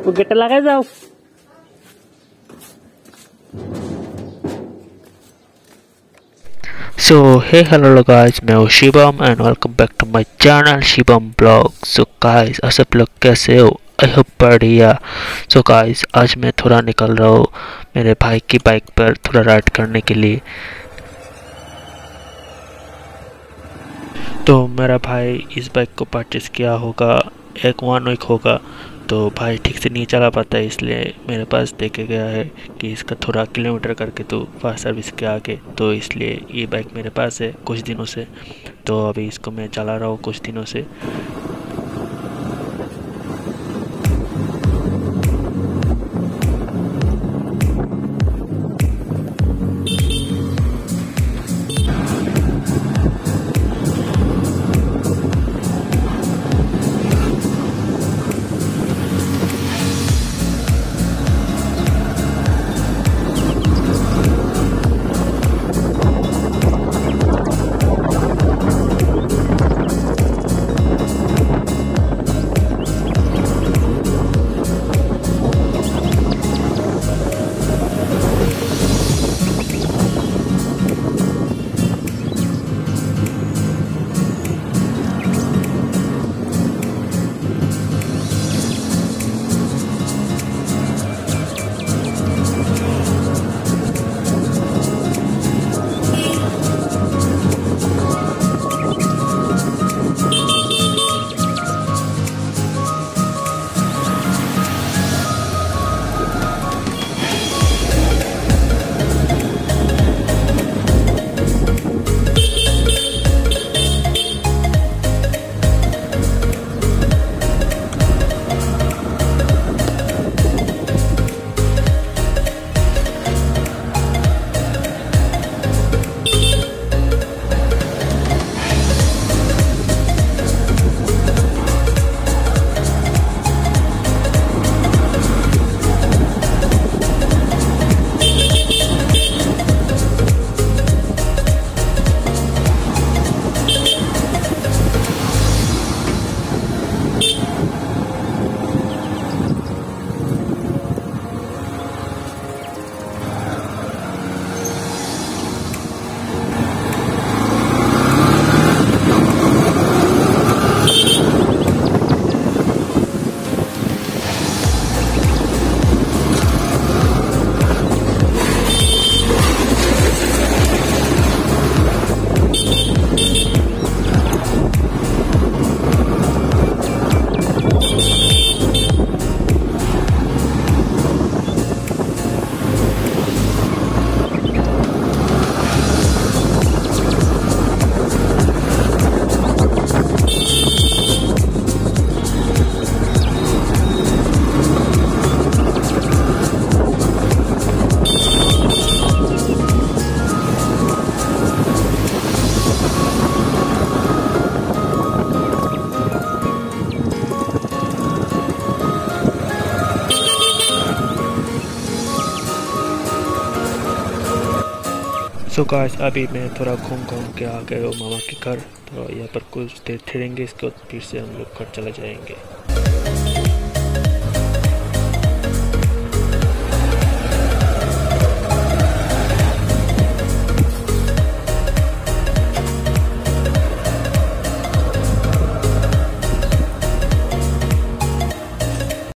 वो गेट लगा जाओ। So hey hello guys, मैं हूँ Shivam and welcome back to my channel Shivam blog. So guys आप सब लोग कैसे हो? आई होप बढ़िया। सो गाइस आज मैं थोड़ा निकल रहा हूँ मेरे भाई की बाइक पर थोड़ा राइड करने के लिए। तो मेरा भाई इस बाइक को परचेस किया होगा 1 वीक होगा, तो भाई ठीक से नहीं चला पाता है, इसलिए मेरे पास देके गया है कि इसका थोड़ा किलोमीटर करके तो फास्ट सर्विस के आगे, तो इसलिए ये बाइक मेरे पास है कुछ दिनों से। तो अभी इसको मैं चला रहा हूँ कुछ दिनों से। सो गाइस अभी मैं थोड़ा घूम के आ गए हो मामा के घर, तो यहाँ पर कुछ देर ठहरेंगे, इसके बाद फिर से हम लोग घर चले जाएंगे।